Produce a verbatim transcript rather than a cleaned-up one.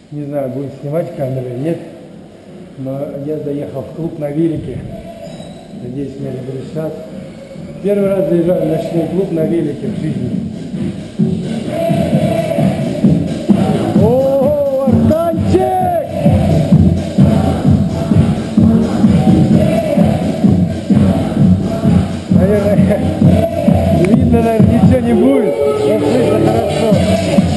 Не знаю, будет снимать камеры или нет, но я заехал в клуб на велике. Надеюсь, мне разрешат. Первый раз заезжаю в ночной клуб на велике в жизни. О, Артанчик! Наверное, видно, наверное, ничего не будет, но слышно хорошо.